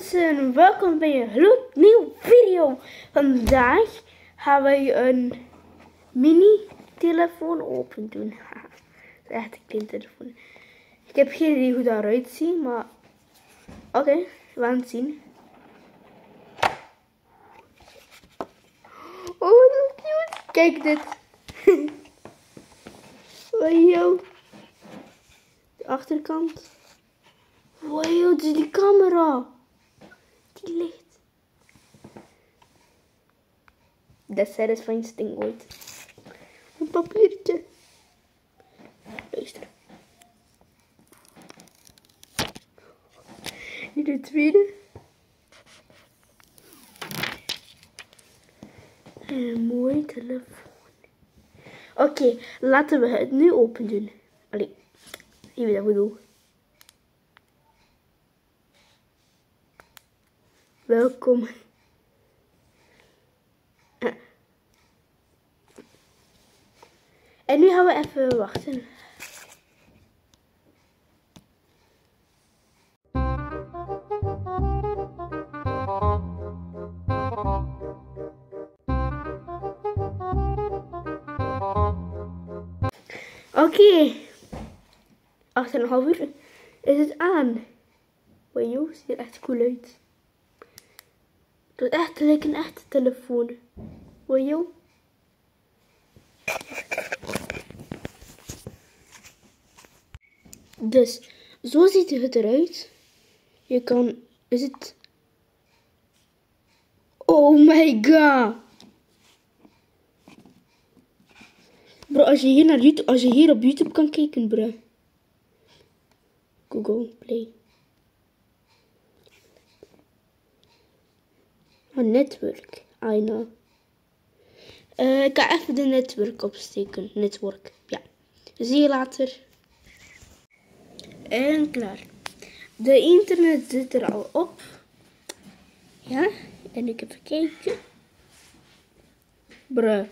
mensen, welkom bij een gloednieuwe video. Vandaag gaan wij een mini telefoon open doen. Dat is echt een klein telefoon. Ik heb geen idee hoe dat eruit ziet, maar oké, we gaan het zien. Oh, zo cute. Kijk dit. Wow. De achterkant. Wow, dit is die camera. Die licht. Dat is het fijnste ding ooit. Een papiertje. Luister. Hier de tweede. En een mooie telefoon. Oké, laten we het nu open doen. Allee, je weet wat ik bedoel. Welkom. En nu gaan we even wachten. Oké. 8,5 uur is het aan. Wow, ziet er echt cool uit. Het is echt lijkt een echte telefoon. Wow. Dus, zo ziet het eruit. Je kan, is het... Oh my god. Bro, als je hier naar YouTube, als je hier op YouTube kan kijken, bro. Google Play. Een netwerk. I know. Ik ga even de netwerk opsteken. Netwerk. Ja. Zie je later. En klaar. De internet zit er al op. Ja. En ik heb gekeken. Bruh.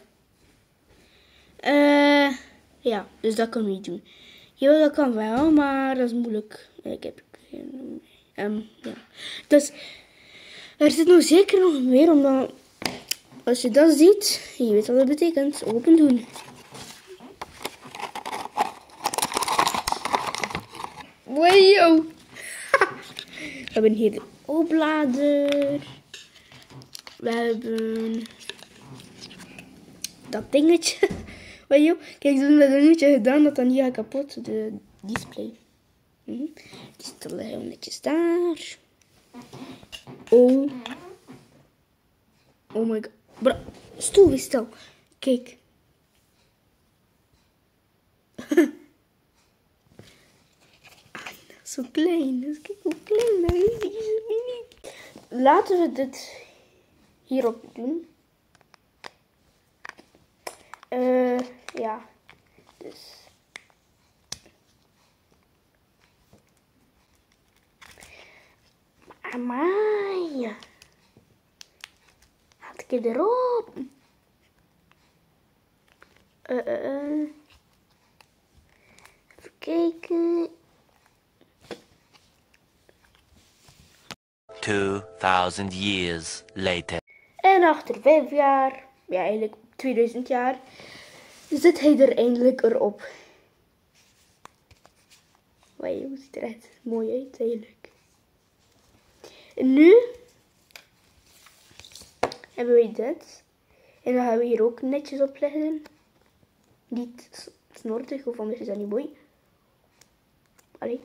Ja. Dus dat kan ik niet doen. Ja, dat kan wel. Maar dat is moeilijk. Ik heb geen... ja. Dus... Er zit nog zeker nog meer, omdat als je dat ziet, je weet wat dat betekent. Open doen. Wow. We hebben hier de oplader. We hebben dat dingetje. Wow. Kijk, ze hebben dat dingetje gedaan dat dan niet gaat kapot. De display. Die staat heel netjes daar. Oh. Oh my god. Bro, stoel is stil. Kijk. Zo klein. Dus kijk hoe klein dat is. Die is mini. Laten we dit hierop doen. Ja. Dus. Amai. Had ik erop. Even kijken. 2000 years later. En achter 5 jaar, ja eigenlijk 2000 jaar, zit hij er eindelijk erop. Wauw, hoe ziet er echt mooi uit eigenlijk. En nu hebben wij dit. En dan gaan we hier ook netjes op leggen. Niet snortig, of anders is dat niet mooi. Allee.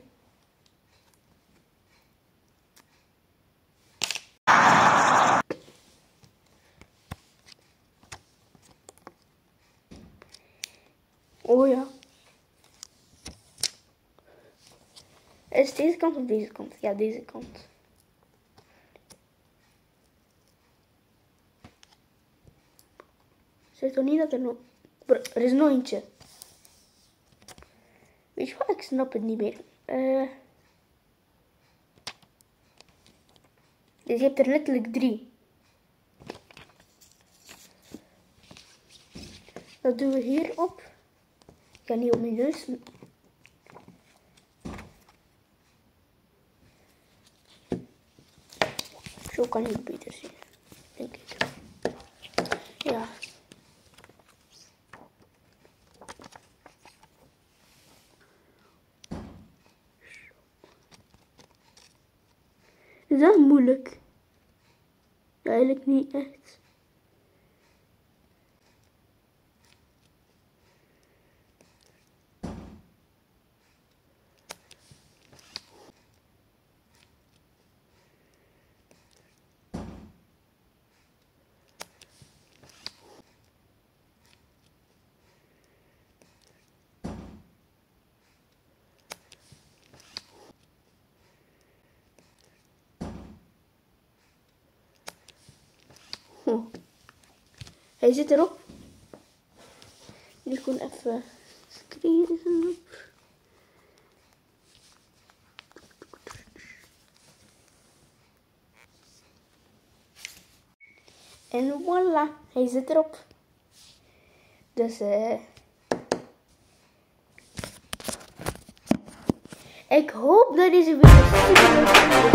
Oh ja. Is het deze kant of deze kant? Ja, deze kant. Zeg toch niet dat er nog... Er is nog eentje. Weet je wat? Ik snap het niet meer. Dus je hebt er letterlijk 3. Dat doen we hier op. Ik ga niet op mijn neus. Zo kan je het beter zien, denk ik. Ja. Is dat moeilijk? Ja, eigenlijk niet echt. Oh. Hij zit erop. Nu gewoon even screen. En voilà, hij zit erop. Dus ik hoop dat deze video super leuk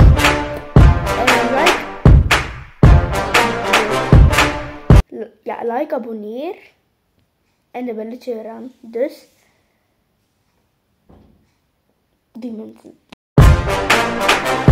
is. En like, abonneer. En de belletje eraan. Dus die mensen.